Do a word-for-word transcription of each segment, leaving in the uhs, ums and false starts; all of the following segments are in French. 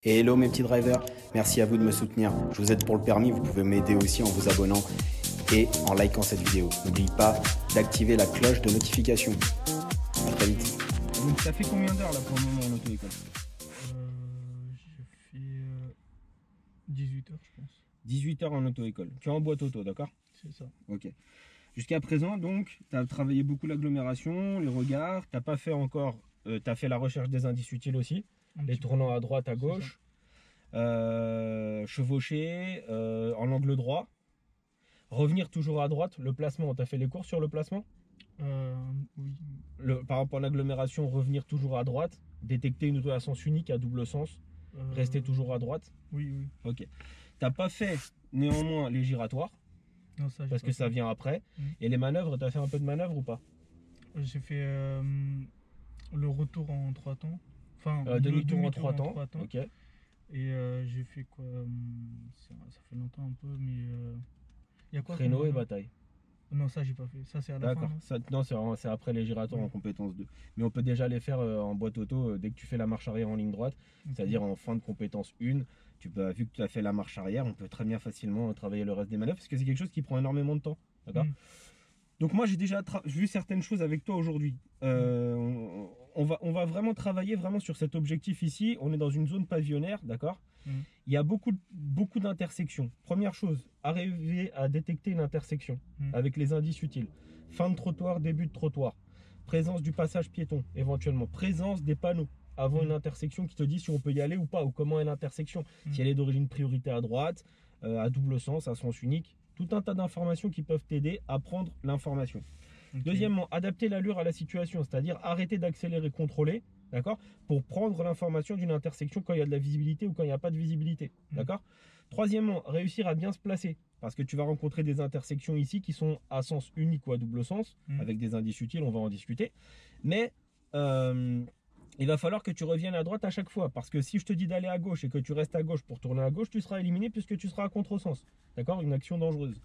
Et hello mes petits drivers, merci à vous de me soutenir. Je vous aide pour le permis, vous pouvez m'aider aussi en vous abonnant et en likant cette vidéo. N'oubliez pas d'activer la cloche de notification. À très vite. Donc ça fait combien d'heures là pour le moment en auto-école? euh, J'ai fait euh, dix-huit heures je pense. dix-huit heures en auto-école. Tu es en boîte auto, d'accord? C'est ça. Ok. Jusqu'à présent, donc, tu as travaillé beaucoup l'agglomération, les regards, tu n'as pas fait encore, euh, tu as fait la recherche des indices utiles aussi, Un les petit tournants peu. à droite, à gauche, euh, chevaucher, euh, en angle droit, revenir toujours à droite, le placement, tu as fait les cours sur le placement? Euh, oui. Le, par rapport à l'agglomération, revenir toujours à droite, détecter une auto à sens unique à double sens, Euh, rester toujours à droite. Oui, oui. Ok. Tu n'as pas fait néanmoins les giratoires, Non, ça, j'ai parce pas que fait. ça vient après. Mm. Et les manœuvres, tu as fait un peu de manœuvres ou pas? J'ai fait euh, le retour en trois temps. Enfin, euh, le Demi-tour en demi-tour trois temps. trois temps. Ok. Et euh, j'ai fait quoi euh, ça, ça fait longtemps un peu, mais euh, il y a quoi Créneau comme et manœuvre? bataille. Non, ça, j'ai pas fait. Ça, c'est à la fin. D'accord. non Ça- Non, c'est en- c'est après les giratoires Oui. en compétence deux. Mais on peut déjà les faire euh, en boîte auto euh, dès que tu fais la marche arrière en ligne droite, Ok. c'est-à-dire en fin de compétence un. Tu peux, vu que tu as fait la marche arrière, on peut très bien facilement euh, travailler le reste des manœuvres parce que c'est quelque chose qui prend énormément de temps. D'accord. Mm. Donc moi j'ai déjà tra- vu certaines choses avec toi aujourd'hui. Euh, on, on va, on va vraiment travailler vraiment sur cet objectif ici. On est dans une zone pavillonnaire, d'accord. Mm. Il y a beaucoup, de- beaucoup d'intersections. Première chose, arriver à détecter une intersection Mm. avec les indices utiles. Fin de trottoir, début de trottoir. Présence du passage piéton, éventuellement. Présence des panneaux avant Mm. une intersection qui te dit si on peut y aller ou pas, ou comment est l'intersection. Mm. Si elle est d'origine priorité à droite, euh, à double sens, à sens unique. Tout un tas d'informations qui peuvent t'aider à prendre l'information. Ok. Deuxièmement, adapter l'allure à la situation, c'est-à-dire arrêter d'accélérer, contrôler, d'accord, pour prendre l'information d'une intersection quand il y a de la visibilité ou quand il n'y a pas de visibilité, Mm. d'accord. Troisièmement, réussir à bien se placer, parce que tu vas rencontrer des intersections ici qui sont à sens unique ou à double sens, Mm. avec des indices utiles, on va en discuter, mais euh, il va falloir que tu reviennes à droite à chaque fois, parce que si je te dis d'aller à gauche et que tu restes à gauche pour tourner à gauche, tu seras éliminé puisque tu seras à contresens, d'accord, une action dangereuse.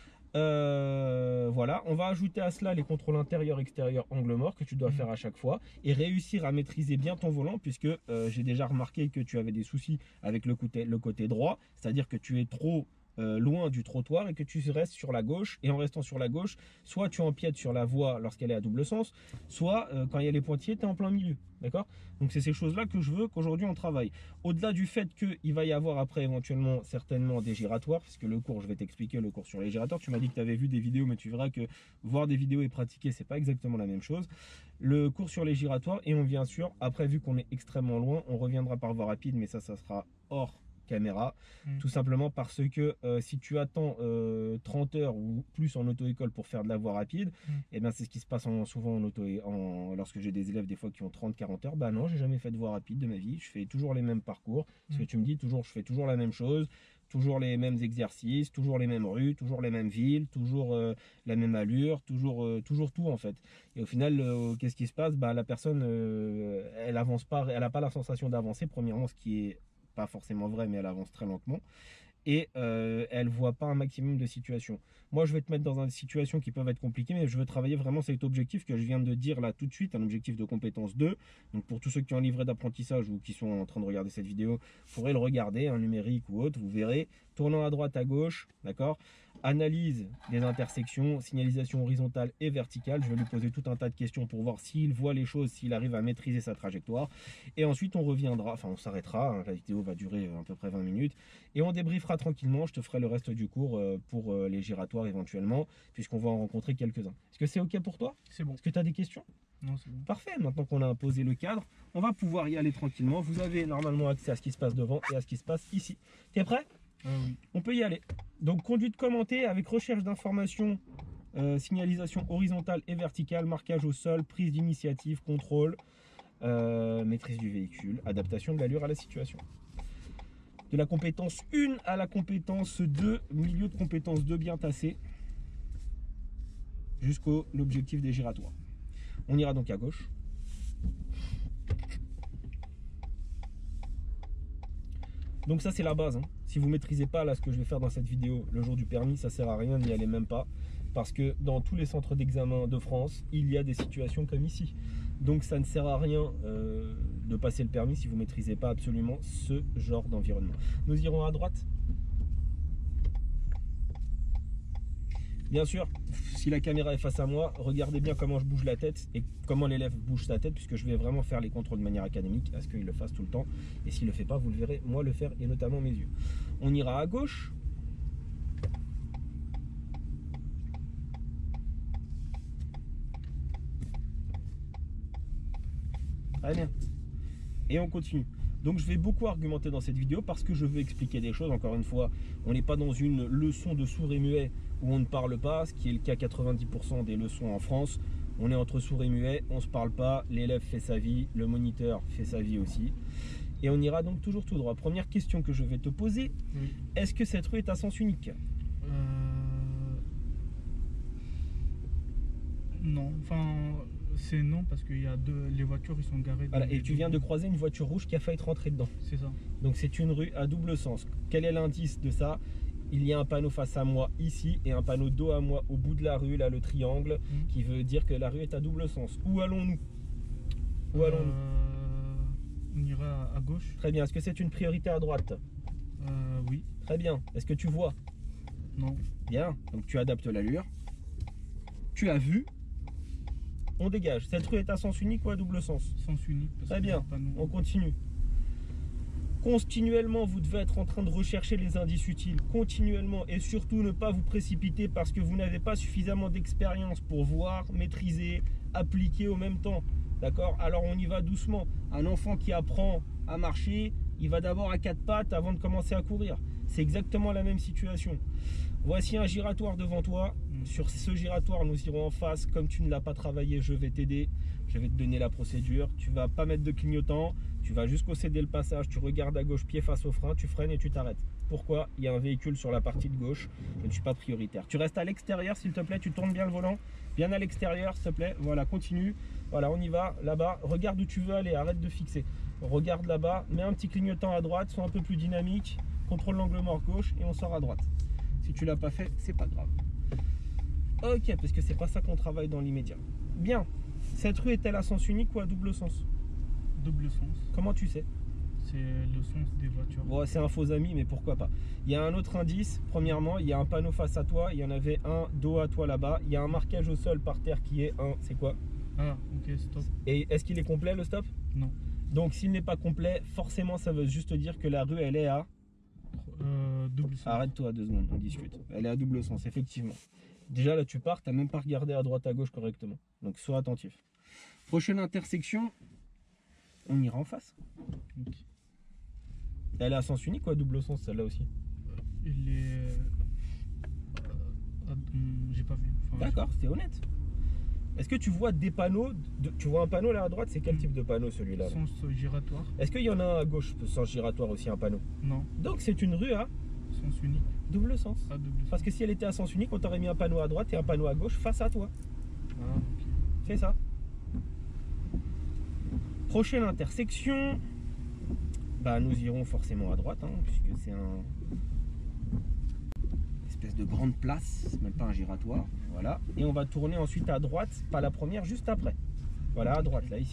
Euh, voilà, on va ajouter à cela les contrôles intérieur-extérieur angle mort que tu dois Mmh. faire à chaque fois et réussir à maîtriser bien ton volant puisque euh, j'ai déjà remarqué que tu avais des soucis avec le côté, le côté droit, c'est-à-dire que tu es trop euh, loin du trottoir et que tu restes sur la gauche, et en restant sur la gauche, soit tu empiètes sur la voie lorsqu'elle est à double sens, soit euh, quand il y a les pointillés, tu es en plein milieu, d'accord. Donc c'est ces choses-là que je veux qu'aujourd'hui on travaille. Au-delà du fait qu'il va y avoir après éventuellement certainement des giratoires, parce que le cours, je vais t'expliquer le cours sur les giratoires. Tu m'as dit que tu avais vu des vidéos, mais tu verras que voir des vidéos et pratiquer, c'est pas exactement la même chose. Le cours sur les giratoires, et on vient sûr, après vu qu'on est extrêmement loin, on reviendra par voie rapide, mais ça, ça sera hors caméra, Mm. tout simplement parce que euh, si tu attends euh, trente heures ou plus en auto-école pour faire de la voie rapide, Mm. et ben c'est ce qui se passe en, souvent en auto en, lorsque j'ai des élèves des fois qui ont trente quarante heures. Bah non, j'ai jamais fait de voie rapide de ma vie, je fais toujours les mêmes parcours, parce que Mm. tu me dis toujours, je fais toujours la même chose, toujours les mêmes exercices, toujours les mêmes rues, toujours les mêmes villes, toujours euh, la même allure, toujours, euh, toujours tout en fait. Et au final, euh, qu'est-ce qui se passe? Bah, la personne, euh, elle avance pas, elle n'a pas la sensation d'avancer, premièrement, ce qui est pas forcément vrai, mais elle avance très lentement. Et euh, elle voit pas un maximum de situations. Moi, je vais te mettre dans des situations qui peuvent être compliquées, mais je veux travailler vraiment cet objectif que je viens de dire là tout de suite, un objectif de compétence deux. Donc pour tous ceux qui ont un livret d'apprentissage ou qui sont en train de regarder cette vidéo, vous pourrez le regarder, un numérique ou autre, vous verrez, tournant à droite, à gauche, d'accord. Analyse des intersections, signalisation horizontale et verticale. Je vais lui poser tout un tas de questions pour voir s'il voit les choses, s'il arrive à maîtriser sa trajectoire. Et ensuite, on reviendra, enfin on s'arrêtera, hein, la vidéo va durer à peu près vingt minutes, et on débriefera tranquillement. Je te ferai le reste du cours euh, pour euh, les giratoires éventuellement, puisqu'on va en rencontrer quelques-uns. Est-ce que c'est OK pour toi? C'est bon. Est-ce que tu as des questions? Non, c'est bon. Parfait, maintenant qu'on a posé le cadre, on va pouvoir y aller tranquillement. Vous avez normalement accès à ce qui se passe devant et à ce qui se passe ici. T'es prêt? Ah oui. On peut y aller. Donc conduite commentée avec recherche d'informations, euh, signalisation horizontale et verticale, marquage au sol, prise d'initiative, contrôle, euh, maîtrise du véhicule, adaptation de l'allure à la situation. De la compétence un à la compétence deux, milieu de compétence deux bien tassé, jusqu'au l'objectif des giratoires. On ira donc à gauche. Donc ça c'est la base, hein. Si vous ne maîtrisez pas là ce que je vais faire dans cette vidéo le jour du permis, ça sert à rien, n'y allez même pas, parce que dans tous les centres d'examen de France, il y a des situations comme ici. Donc ça ne sert à rien euh, de passer le permis si vous ne maîtrisez pas absolument ce genre d'environnement. Nous irons à droite. Bien sûr, si la caméra est face à moi, regardez bien comment je bouge la tête et comment l'élève bouge sa tête, puisque je vais vraiment faire les contrôles de manière académique, à ce qu'il le fasse tout le temps. Et s'il ne le fait pas, vous le verrez, moi le faire, et notamment mes yeux. On ira à gauche. Très bien. Et on continue. Donc je vais beaucoup argumenter dans cette vidéo parce que je veux expliquer des choses. Encore une fois, on n'est pas dans une leçon de sourd et muet où on ne parle pas, ce qui est le cas quatre-vingt-dix pour cent des leçons en France. On est entre sourds et muets, on ne se parle pas, l'élève fait sa vie, le moniteur fait sa vie aussi. Et on ira donc toujours tout droit. Première question que je vais te poser, oui. Est-ce que cette rue est à sens unique? euh... Non, enfin... C'est non parce que y a deux, les voitures ils sont garées. Voilà, et tu viens de croiser une voiture rouge qui a failli te rentrer dedans. C'est ça. Donc c'est une rue à double sens. Quel est l'indice de ça? Il y a un panneau face à moi ici et un panneau dos à moi au bout de la rue, là le triangle, mmh. qui veut dire que la rue est à double sens. Où allons-nous? Où euh, allons-nous? On ira à gauche. Très bien. Est-ce que c'est une priorité à droite? euh, Oui. Très bien. Est-ce que tu vois? Non. Bien. Donc tu adaptes l'allure. Tu as vu? On dégage. Cette rue est à sens unique ou à double sens? Sens unique. Très bien, on continue. Continuellement, vous devez être en train de rechercher les indices utiles. Continuellement. Et surtout, ne pas vous précipiter parce que vous n'avez pas suffisamment d'expérience pour voir, maîtriser, appliquer au même temps. D'accord? Alors, on y va doucement. Un enfant qui apprend à marcher, il va d'abord à quatre pattes avant de commencer à courir. C'est exactement la même situation. Voici un giratoire devant toi. Sur ce giratoire, nous irons en face. Comme tu ne l'as pas travaillé, je vais t'aider. Je vais te donner la procédure. Tu ne vas pas mettre de clignotant. Tu vas jusqu'au céder le passage. Tu regardes à gauche, pied face au frein. Tu freines et tu t'arrêtes. Pourquoi? Il y a un véhicule sur la partie de gauche. Je ne suis pas prioritaire. Tu restes à l'extérieur, s'il te plaît. Tu tournes bien le volant. Bien à l'extérieur, s'il te plaît. Voilà, continue. Voilà, on y va. Là-bas, regarde où tu veux aller. Arrête de fixer. Regarde là-bas. Mets un petit clignotant à droite. Sois un peu plus dynamique. Contrôle l'angle mort gauche et on sort à droite. Si tu l'as pas fait, c'est pas grave. Ok, parce que c'est pas ça qu'on travaille dans l'immédiat. Bien. Cette rue est-elle à sens unique ou à double sens? Double sens. Comment tu sais? C'est le sens des voitures. Bon, c'est un faux ami, mais pourquoi pas. Il y a un autre indice. Premièrement, il y a un panneau face à toi. Il y en avait un dos à toi là-bas. Il y a un marquage au sol par terre qui est un. C'est quoi? Ah, ok, stop. Et est-ce qu'il est complet le stop? Non. Donc s'il n'est pas complet, forcément ça veut juste dire que la rue elle est à... Euh, double sens. Arrête-toi deux secondes, on discute. Elle est à double sens, effectivement. Déjà là tu pars, tu n'as même pas regardé à droite à gauche correctement. Donc sois attentif. Prochaine intersection, on ira en face. Okay. Elle est à sens unique ou à double sens celle-là aussi? Il est... Euh, J'ai pas vu. Enfin, d'accord, c'était honnête. Est-ce que tu vois des panneaux de... Tu vois un panneau là à droite? C'est quel mmh. type de panneau celui-là? Sens giratoire. Est-ce qu'il y en a un à gauche, sens giratoire aussi, un panneau? Non. Donc c'est une rue à sens unique. Double sens. Ah, double sens. Parce que si elle était à sens unique, on t'aurait mis un panneau à droite et un panneau à gauche face à toi. Ah, ok. C'est ça. Prochaine intersection. Bah nous irons forcément à droite, hein, puisque c'est un... espèce de grande place, c'est même pas un giratoire. Voilà. Et on va tourner ensuite à droite, pas la première, juste après. Voilà, à droite, là, ici.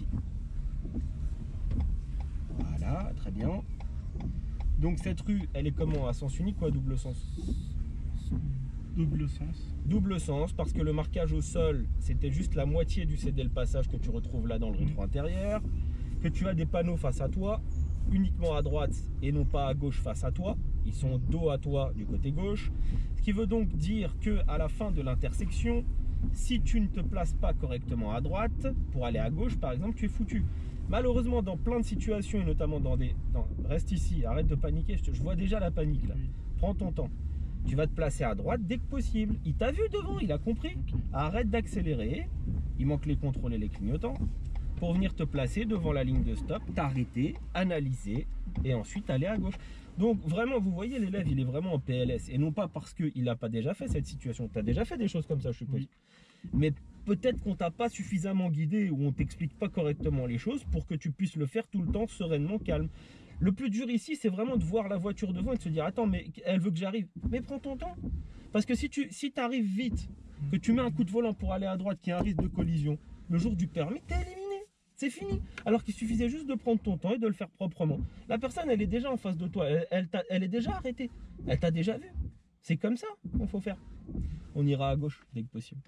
Voilà, très bien. Donc cette rue, elle est comment? À sens unique ou à double sens? Double sens. Double sens, parce que le marquage au sol, c'était juste la moitié du céder le passage que tu retrouves là dans le rétro intérieur. Que tu as des panneaux face à toi, uniquement à droite et non pas à gauche face à toi. Ils sont dos à toi du côté gauche. Ce qui veut donc dire que à la fin de l'intersection, si tu ne te places pas correctement à droite, pour aller à gauche par exemple, tu es foutu. Malheureusement, dans plein de situations, et notamment dans des... Dans, reste ici, arrête de paniquer, je, te, je vois déjà la panique là. Oui. Prends ton temps. Tu vas te placer à droite dès que possible. Il t'a vu devant, il a compris. Okay. Arrête d'accélérer. Il manque les contrôles et les clignotants. Pour venir te placer devant la ligne de stop, t'arrêter, analyser et ensuite aller à gauche. Donc vraiment, vous voyez, l'élève, il est vraiment en P L S. Et non pas parce qu'il n'a pas déjà fait cette situation. Tu as déjà fait des choses comme ça, je suppose. Oui. Mais peut-être qu'on t'a pas suffisamment guidé ou on t'explique pas correctement les choses pour que tu puisses le faire tout le temps, sereinement, calme. Le plus dur ici, c'est vraiment de voir la voiture devant et de se dire, attends, mais elle veut que j'arrive. Mais prends ton temps. Parce que si tu si arrives vite, que tu mets un coup de volant pour aller à droite, qu'il y a un risque de collision, le jour du permis, t'es éliminé. C'est fini. Alors qu'il suffisait juste de prendre ton temps et de le faire proprement. La personne, elle est déjà en face de toi. Elle, elle, elle est déjà arrêtée. Elle t'a déjà vu. C'est comme ça qu'il faut faire. On ira à gauche dès que possible.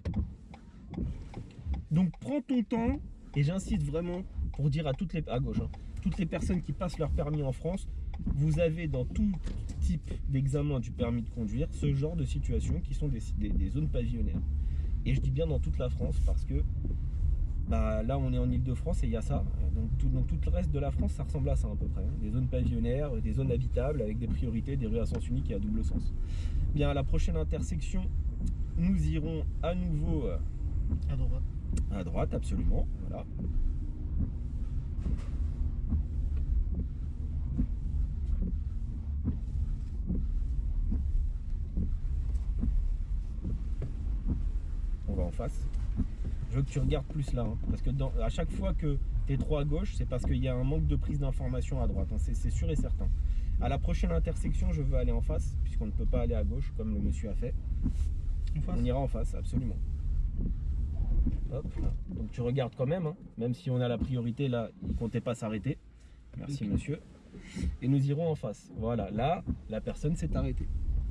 Donc prends ton temps. Et j'insiste vraiment pour dire à toutes les, à gauche, hein, toutes les personnes qui passent leur permis en France, vous avez dans tout type d'examen du permis de conduire ce genre de situations qui sont des, des, des zones pavillonnaires. Et je dis bien dans toute la France parce que bah, là on est en Ile-de-France et il y a ça. Donc tout, donc tout le reste de la France ça ressemble à ça à peu près. Hein. Des zones pavillonnaires, des zones habitables avec des priorités, des rues à sens unique et à double sens. Bien à la prochaine intersection, nous irons à nouveau euh, À droite. à droite, absolument. Voilà. On va en face. Je veux que tu regardes plus là, hein, parce que dans, à chaque fois que tu es trop à gauche, c'est parce qu'il y a un manque de prise d'information à droite, hein, c'est sûr et certain. À la prochaine intersection, je veux aller en face, puisqu'on ne peut pas aller à gauche, comme le monsieur a fait. En face. On ira en face, absolument. Hop, là. Donc tu regardes quand même, hein, même si on a la priorité, là, il ne comptait pas s'arrêter. Merci okay. Monsieur. Et nous irons en face. Voilà, là, la personne s'est arrêtée.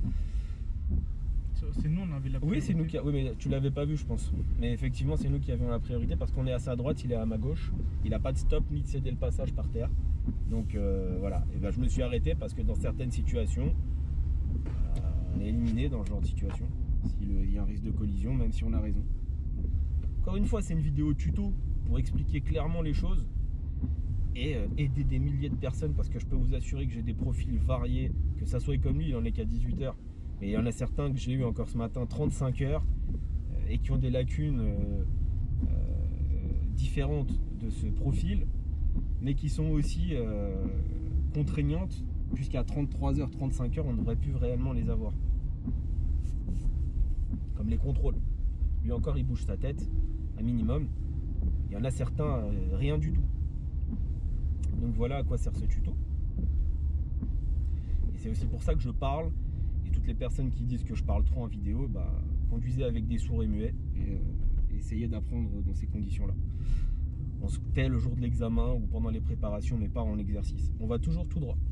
C'est nous, on avait la priorité. Oui, c'est nous qui. A... Oui, mais tu l'avais pas vu, je pense. Mais effectivement, c'est nous qui avions la priorité parce qu'on est à sa droite, il est à ma gauche. Il n'a pas de stop ni de céder le passage par terre. Donc euh, voilà. Et ben, je me suis arrêté parce que dans certaines situations, euh, on est éliminé dans ce genre de situation. S'il y a un risque de collision, même si on a raison. Encore une fois, c'est une vidéo tuto pour expliquer clairement les choses et euh, aider des milliers de personnes parce que je peux vous assurer que j'ai des profils variés, que ça soit comme lui, il en est qu'à dix-huit heures. Mais il y en a certains que j'ai eu encore ce matin trente-cinq heures euh, et qui ont des lacunes euh, euh, différentes de ce profil, mais qui sont aussi euh, contraignantes, puisqu'à trente-trois heures, trente-cinq heures, on n'aurait pu réellement les avoir. Comme les contrôles. Lui encore, il bouge sa tête, un minimum. Il y en a certains, euh, rien du tout. Donc voilà à quoi sert ce tuto. Et c'est aussi pour ça que je parle. Et toutes les personnes qui disent que je parle trop en vidéo, bah, conduisez avec des sourds et muets et, euh, et essayez d'apprendre dans ces conditions-là. On se tait le jour de l'examen ou pendant les préparations, mais pas en exercice. On va toujours tout droit.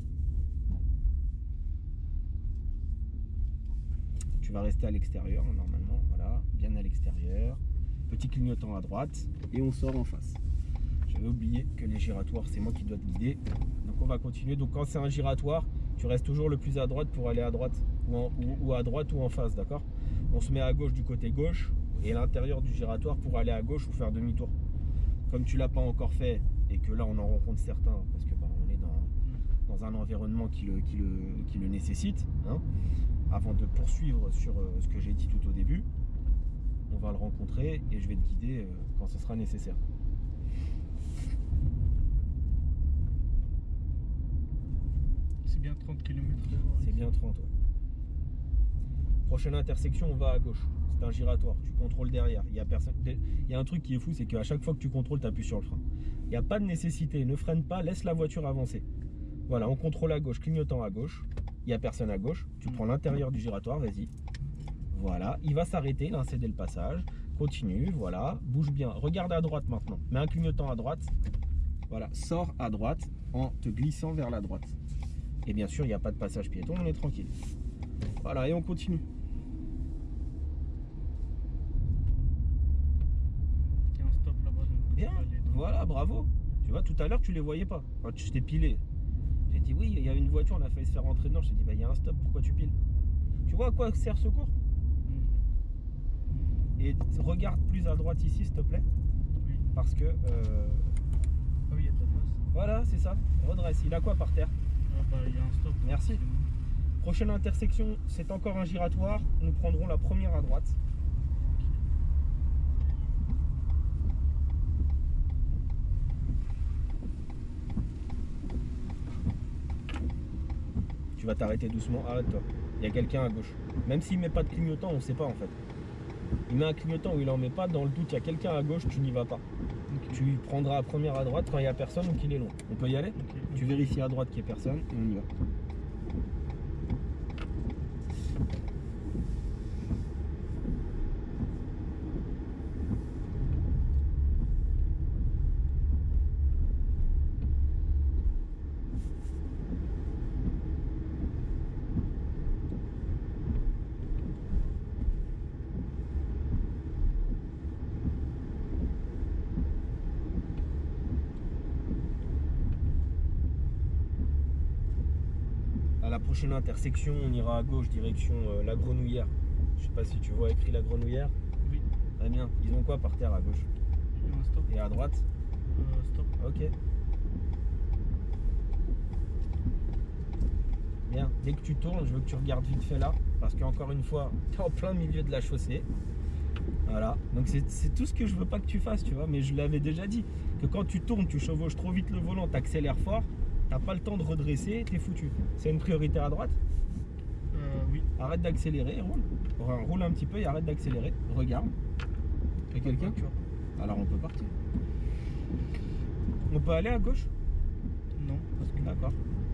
Tu vas rester à l'extérieur, normalement, voilà, bien à l'extérieur. Petit clignotant à droite et on sort en face. J'avais oublié que les giratoires, c'est moi qui dois te guider. Donc on va continuer. Donc quand c'est un giratoire, tu restes toujours le plus à droite pour aller à droite ou, en, ou, ou à droite ou en face, d'accord? On se met à gauche du côté gauche et à l'intérieur du giratoire pour aller à gauche ou faire demi-tour. Comme tu l'as pas encore fait et que là on en rencontre certains parce que bah, on est dans, dans un environnement qui le, qui le, qui le nécessite, hein, avant de poursuivre sur euh, ce que j'ai dit tout au début, on va le rencontrer et je vais te guider euh, quand ce sera nécessaire. C'est bien trente kilomètres. C'est bien trente, ouais. Prochaine intersection, on va à gauche. C'est un giratoire, tu contrôles derrière. Il y a personne. Il y a un truc qui est fou, c'est qu'à chaque fois que tu contrôles, tu appuies sur le frein. Il n'y a pas de nécessité, ne freine pas, laisse la voiture avancer. Voilà, on contrôle à gauche, clignotant à gauche. Il n'y a personne à gauche. Tu prends l'intérieur du giratoire, vas-y. Voilà, il va s'arrêter, il a cédé le passage. Continue, voilà, bouge bien. Regarde à droite maintenant. Mets un clignotant à droite. Voilà, sors à droite en te glissant vers la droite. Et bien sûr, il n'y a pas de passage piéton, on est tranquille. Voilà, et on continue. Il y a un stop là-bas. Bien, voilà, bravo. Tu vois, tout à l'heure, tu les voyais pas. Quand je t'ai pilé, j'ai dit oui, il y a une voiture, on a failli se faire rentrer dedans. Je t'ai dit, bah, il y a un stop, pourquoi tu piles? Tu vois à quoi sert ce cours? Et regarde plus à droite ici, s'il te plaît. Oui. Parce que... Euh... Ah oui, il y a de la place. Voilà, c'est ça. Redresse. Il a quoi par terre? Ah bah, il y a un stop. Merci. Prochaine intersection, c'est encore un giratoire. Nous prendrons la première à droite. Tu vas t'arrêter doucement. Arrête-toi. Il y a quelqu'un à gauche. Même s'il met pas de clignotant, on ne sait pas en fait. Il met un clignotant ou il en met pas. Dans le doute, il y a quelqu'un à gauche, tu n'y vas pas. Okay. Tu prendras la première à droite quand il n'y a personne ou qu'il est long. On peut y aller? Okay. Tu vérifies à droite qu'il n'y a personne et on y va. la prochaine intersection, on ira à gauche, direction euh, la Grenouillère. Je sais pas si tu vois écrit la Grenouillère. Oui. Très bien. Ils ont quoi par terre à gauche? Il y a un stop. Et à droite? Euh, stop. Ok. Bien. Dès que tu tournes, je veux que tu regardes vite fait là. Parce qu'encore une fois, tu es en plein milieu de la chaussée. Voilà. Donc c'est tout ce que je veux pas que tu fasses, tu vois. Mais je l'avais déjà dit. Que quand tu tournes, tu chevauches trop vite le volant, tu accélères fort. T'as pas le temps de redresser, t'es foutu. C'est une priorité à droite? Euh, oui. Arrête d'accélérer, roule. Enfin, roule un petit peu et arrête d'accélérer. Regarde. Il y a quelqu'un? Alors on peut partir. On peut aller à gauche? Non, parce que D'accord.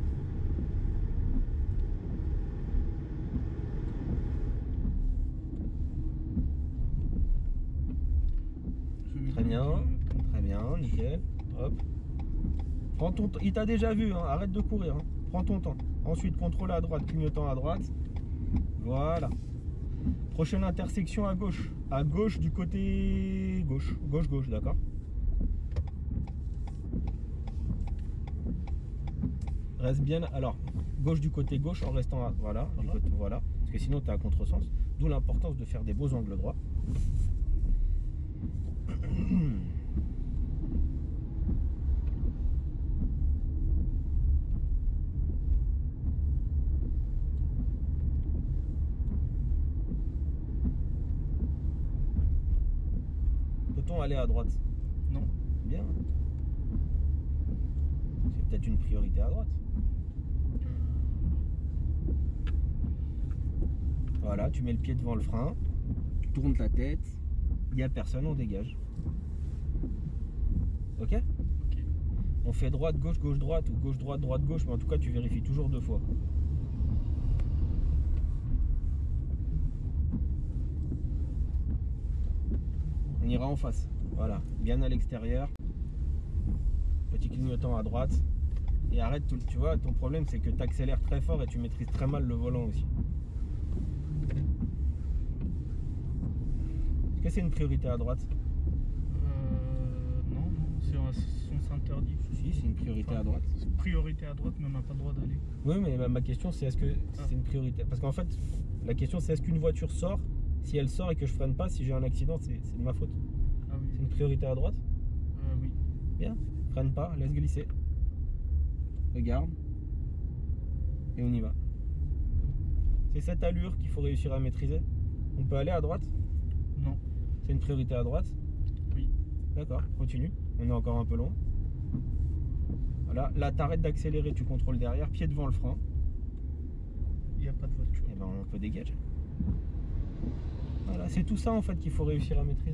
Très bien, très bien, nickel. Hop. Prends ton temps. Il t'a déjà vu, hein. Arrête de courir. Hein. Prends ton temps. Ensuite, contrôle à droite, clignotant à droite. Voilà. Prochaine intersection à gauche. À gauche du côté gauche. Gauche, gauche, d'accord. Reste bien. Alors, gauche du côté gauche en restant à. Voilà. Du côté, voilà. Parce que sinon, tu es à contresens. D'où l'importance de faire des beaux angles droits. Peut-on aller à droite? non. Bien. C'est peut-être une priorité à droite. Voilà, tu mets le pied devant le frein, tu tournes ta tête, il n'y a personne, on dégage. Ok? Ok. On fait droite, gauche, gauche, droite ou gauche, droite, droite, gauche, mais en tout cas tu vérifies toujours deux fois. On ira en face. Voilà, bien à l'extérieur. Petit clignotant à droite. Et arrête tout. Tu vois, ton problème c'est que tu accélères très fort et tu maîtrises très mal le volant aussi. Est-ce que c'est une priorité à droite? Euh, non, non, c'est interdit. Si, c'est une priorité Enfin, à droite. Priorité à droite, mais on n'a pas le droit d'aller. Oui, mais ma, ma question c'est est-ce que Ah. c'est une priorité? Parce qu'en fait, la question c'est est-ce qu'une voiture sort? Si elle sort et que je freine pas, si j'ai un accident, c'est de ma faute. Ah oui. C'est une priorité à droite? Euh, oui. Bien. Freine pas, laisse glisser. Regarde. Et on y va. C'est cette allure qu'il faut réussir à maîtriser. On peut aller à droite? Non. C'est une priorité à droite? Oui. D'accord, continue. On est encore un peu loin. Voilà, là t'arrêtes d'accélérer, tu contrôles derrière, pied devant le frein. Il n'y a pas de voiture. Et ben on peut dégager. Voilà, c'est tout ça en fait qu'il faut réussir à maîtriser.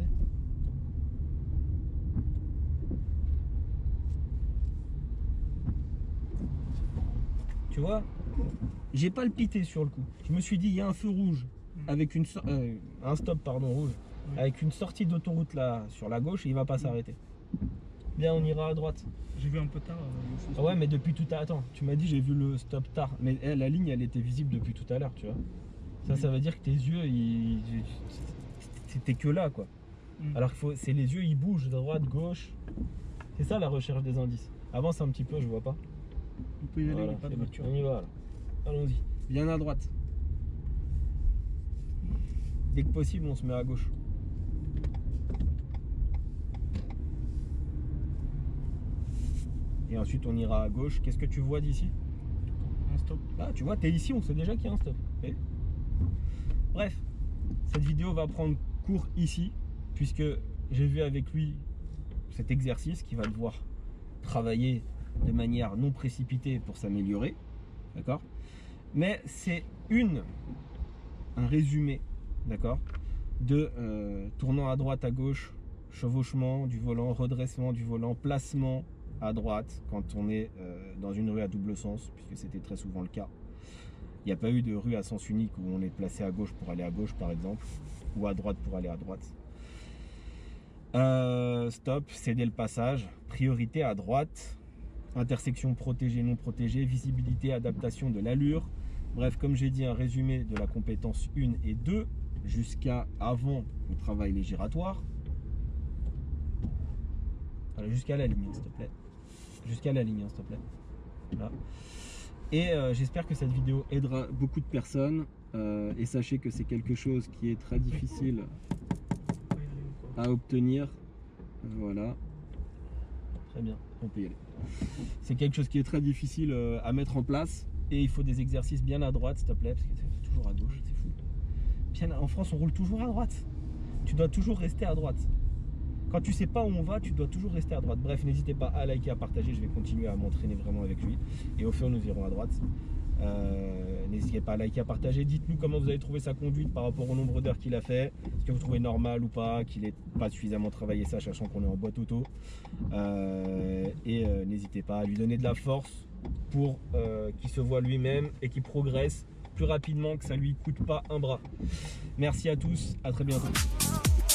Tu vois, j'ai palpité sur le coup. Je me suis dit, il y a un feu rouge avec une so- euh, un stop pardon rouge Oui. avec une sortie d'autoroute là sur la gauche et il va pas s'arrêter. Bien, on ira à droite. J'ai vu un peu tard. euh, Ah ouais, mais depuis tout à l'heure. Attends, tu m'as dit j'ai vu le stop tard, mais eh, la ligne elle était visible depuis tout à l'heure, tu vois. Ça, ça veut dire que tes yeux, ils... c'était que là quoi. Mm. Alors qu'il faut, c'est les yeux, ils bougent droite, gauche. C'est ça la recherche des indices. Avance un petit peu, je vois pas. On peut y aller, il n'y Voilà, a pas de c'est bon. voiture. On y va là. Allons-y. Bien à droite. Dès que possible, on se met à gauche. Et ensuite, on ira à gauche. Qu'est-ce que tu vois d'ici? Un stop. Là, tu vois, t'es ici, on sait déjà qu'il y a un stop. Et bref, cette vidéo va prendre cours ici, puisque j'ai vu avec lui cet exercice qui va devoir travailler de manière non précipitée pour s'améliorer. D'accord? Mais c'est une, un résumé, d'accord, de euh, tournant à droite, à gauche, chevauchement du volant, redressement du volant, placement à droite quand on est euh, dans une rue à double sens, puisque c'était très souvent le cas. Il n'y a pas eu de rue à sens unique où on est placé à gauche pour aller à gauche par exemple, ou à droite pour aller à droite. Euh, stop, céder le passage, priorité à droite, intersection protégée, non protégée, visibilité, adaptation de l'allure. Bref, comme j'ai dit, un résumé de la compétence un et deux jusqu'à avant le travail les giratoires. Voilà, jusqu'à la ligne, s'il te plaît. Jusqu'à la ligne, s'il te plaît. Là. Et euh, j'espère que cette vidéo aidera beaucoup de personnes. Euh, et sachez que c'est quelque chose qui est très difficile à obtenir. Euh, voilà. Très bien, on peut y aller. C'est quelque chose qui est très difficile euh, à mettre en place. Et il faut des exercices bien à droite, s'il te plaît, parce que c'est toujours à gauche, c'est fou. Bien, en France, on roule toujours à droite. Tu dois toujours rester à droite. Quand tu sais pas où on va, tu dois toujours rester à droite. Bref, n'hésitez pas à liker, à partager. Je vais continuer à m'entraîner vraiment avec lui. Et au fur, nous irons à droite. Euh, n'hésitez pas à liker, à partager. Dites-nous comment vous avez trouvé sa conduite par rapport au nombre d'heures qu'il a fait. Est-ce que vous trouvez normal ou pas, qu'il n'ait pas suffisamment travaillé ça, sachant qu'on est en boîte auto. Euh, et euh, n'hésitez pas à lui donner de la force pour euh, qu'il se voit lui-même et qu'il progresse plus rapidement, que ça lui coûte pas un bras. Merci à tous, à très bientôt.